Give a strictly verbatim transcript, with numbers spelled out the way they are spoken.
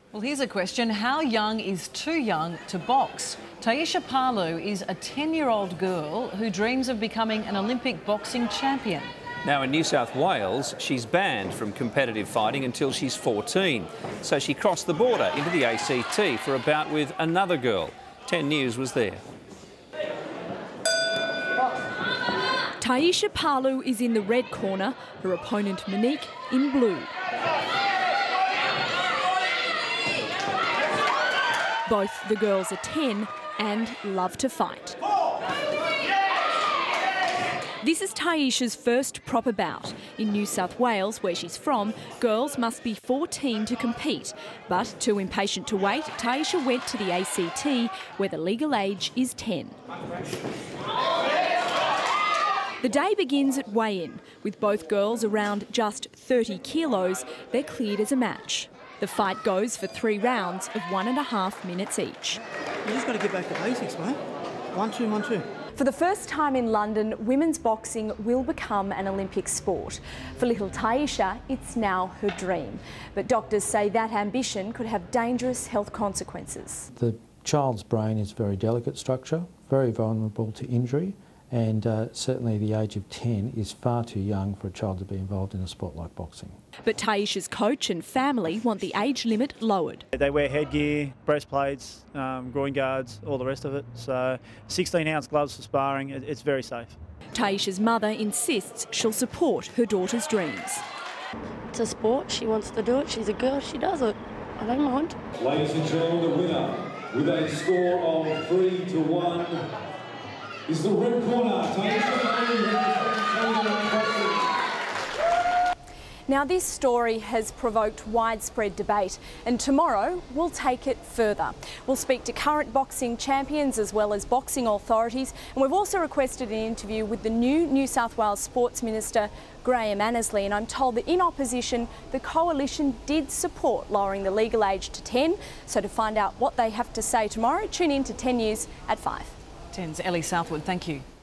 Well, here's a question. How young is too young to box? Tyeisha Palu is a ten-year-old girl who dreams of becoming an Olympic boxing champion. Now in New South Wales, she's banned from competitive fighting until she's fourteen. So she crossed the border into the A C T for a bout with another girl. ten News was there. Tyeisha Palu is in the red corner, her opponent Monique in blue. Both the girls are ten and love to fight. This is Tyeisha's first proper bout. In New South Wales, where she's from, girls must be fourteen to compete. But too impatient to wait, Tyeisha went to the A C T, where the legal age is ten. The day begins at weigh-in. With both girls around just thirty kilos, they're cleared as a match. The fight goes for three rounds of one and a half minutes each. You just got to get back to basics, mate. One, two, one, two. For the first time in London, women's boxing will become an Olympic sport. For little Tyeisha, it's now her dream. But doctors say that ambition could have dangerous health consequences. The child's brain is very delicate structure, very vulnerable to injury, and uh, certainly the age of ten is far too young for a child to be involved in a sport like boxing. But Tyeisha's coach and family want the age limit lowered. They wear headgear, breastplates, um, groin guards, all the rest of it. So sixteen ounce gloves for sparring, it, it's very safe. Tyeisha's mother insists she'll support her daughter's dreams. It's a sport, she wants to do it, she's a girl, she does it. I don't mind. Ladies and gentlemen, the winner with a score of three to one is the red corner, Tyeisha Palu. Now, this story has provoked widespread debate, and tomorrow we'll take it further. We'll speak to current boxing champions as well as boxing authorities, and we've also requested an interview with the new New South Wales Sports Minister, Graham Annesley, and I'm told that in opposition, the coalition did support lowering the legal age to ten. So to find out what they have to say tomorrow, tune in to ten News at five. ten's Ellie Southwood, thank you.